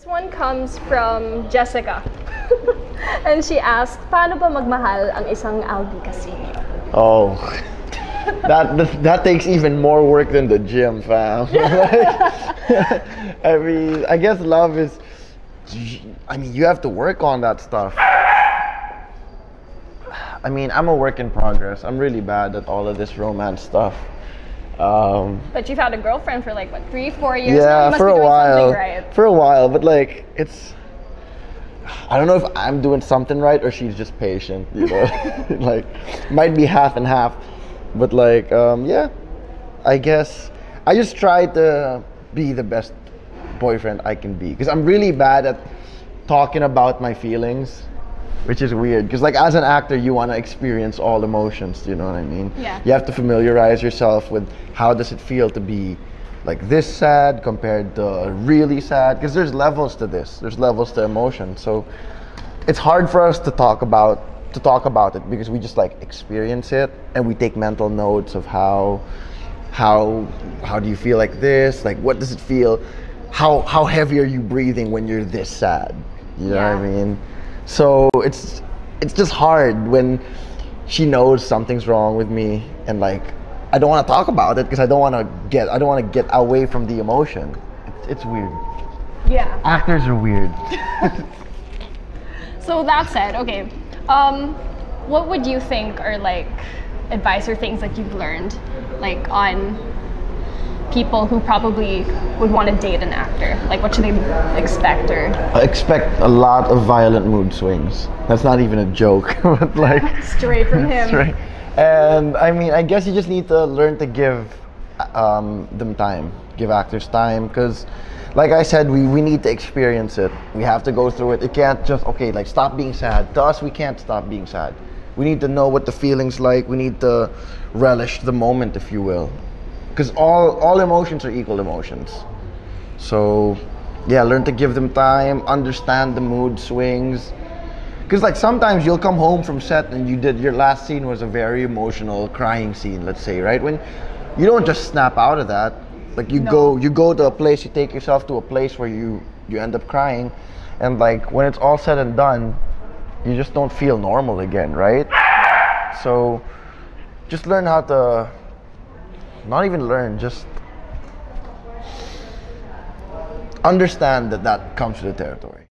one comes from Jessica. And she asked, paano ba magmahal ang isang Albi Casino? Oh, that takes even more work than the gym, fam. I mean, I guess love is, I mean, you have to work on that stuff. I mean, I'm a work in progress. I'm really bad at all of this romance stuff. But you've had a girlfriend for like, what, 3-4 years now? Yeah, You must for be a doing while. something right. For a while, but like, it's, I don't know if I'm doing something right or she's just patient, you know? Like, might be half and half. But like, yeah, I guess I just try to be the best boyfriend I can be. Because I'm really bad at talking about my feelings, which is weird. Because like as an actor, you want to experience all emotions, you know what I mean? Yeah. You have to familiarize yourself with how does it feel to be like this sad compared to really sad. Because there's levels to this. There's levels to emotion. So it's hard for us to talk about it because we just like experience it and we take mental notes of how do you feel like this, like what does it feel, how heavy are you breathing when you're this sad, you know what I mean? So it's just hard when she knows something's wrong with me and like I don't want to talk about it because I don't want to get away from the emotion. It's weird. Yeah. Actors are weird. So that said, okay, what would you think are like advice or things that you've learned like on people who probably would want to date an actor? Like what should they expect or? I expect a lot of violent mood swings. That's not even a joke, but like Straight from him. straight. And I mean, I guess you just need to learn to give them time, give actors time, because like I said, we need to experience it. We have to go through it. It can't just, okay, like stop being sad. To us, we can't stop being sad. We need to know what the feeling's like. We need to relish the moment, if you will. Because all emotions are equal emotions. So, yeah, learn to give them time, understand the mood swings. Because like sometimes you'll come home from set and your last scene was a very emotional crying scene, let's say, right? When you don't just snap out of that. Like you go to a place, you take yourself to a place where you end up crying, and like when it's all said and done, you just don't feel normal again, right? So just learn how to, not even learn, just understand that comes with the territory.